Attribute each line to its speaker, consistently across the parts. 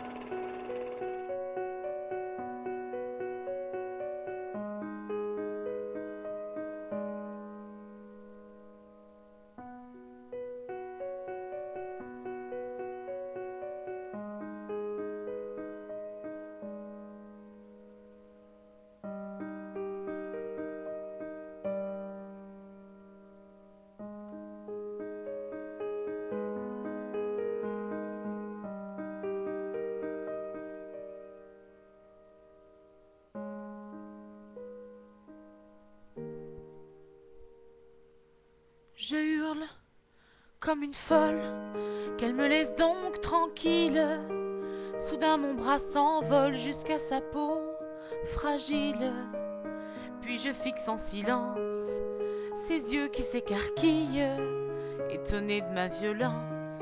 Speaker 1: Je hurle comme une folle, qu'elle me laisse donc tranquille. Soudain mon bras s'envole jusqu'à sa peau fragile. Puis je fixe en silence ses yeux qui s'écarquillent, étonnés de ma violence.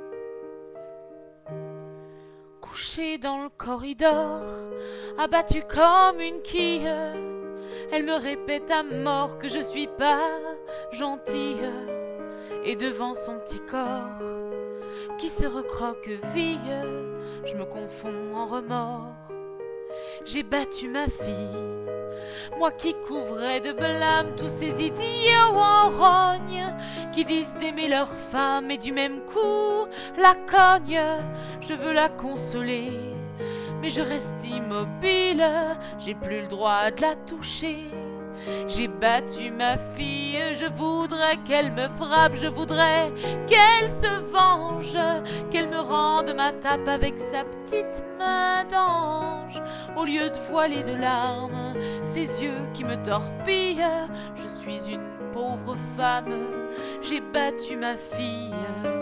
Speaker 1: Couchée dans le corridor, abattue comme une quille, elle me répète à mort que je suis pas gentille. Et devant son petit corps qui se recroqueville, je me confonds en remords. J'ai battu ma fille, moi qui couvrais de blâme tous ces idiots en rogne qui disent d'aimer leur femme et du même coup la cognent. Je veux la consoler, mais je reste immobile, j'ai plus le droit de la toucher. J'ai battu ma fille, je voudrais qu'elle me frappe, je voudrais qu'elle se venge, qu'elle me rende ma tape avec sa petite main d'ange. Au lieu de voiler de larmes ses yeux qui me torpillent, je suis une pauvre femme, j'ai battu ma fille.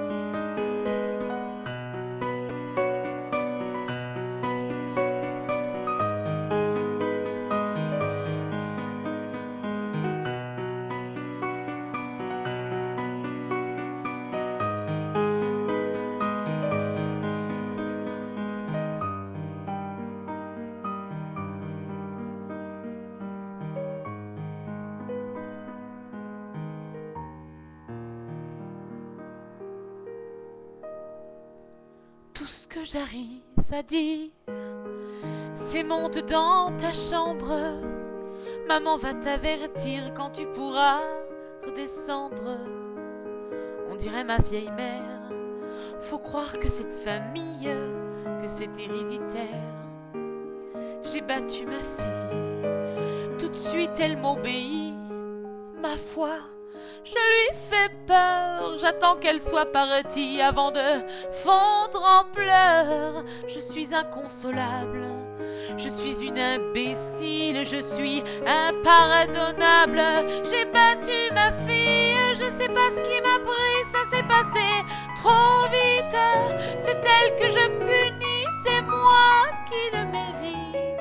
Speaker 1: Tout ce que j'arrive à dire, c'est monte dans ta chambre. Maman va t'avertir quand tu pourras redescendre. On dirait ma vieille mère, faut croire que cette famille, que c'est héréditaire. J'ai battu ma fille, tout de suite elle m'obéit. Ma foi, je lui fais peur, j'attends qu'elle soit partie avant de fondre en pleurs. Je suis inconsolable, je suis une imbécile, je suis impardonnable. J'ai battu ma fille, je sais pas ce qui m'a pris, ça s'est passé trop vite. C'est elle que je punis, c'est moi qui le mérite.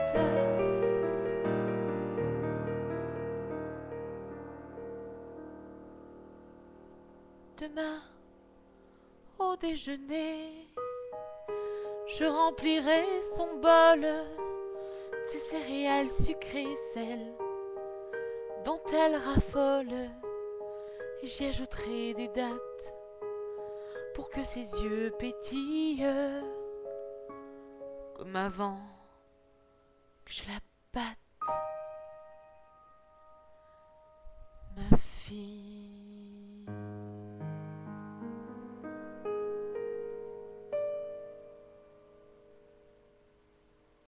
Speaker 1: Demain, au déjeuner, je remplirai son bol de ces céréales sucrées, celles dont elle raffole, et j'y ajouterai des dattes pour que ses yeux pétillent comme avant que je la batte, ma fille.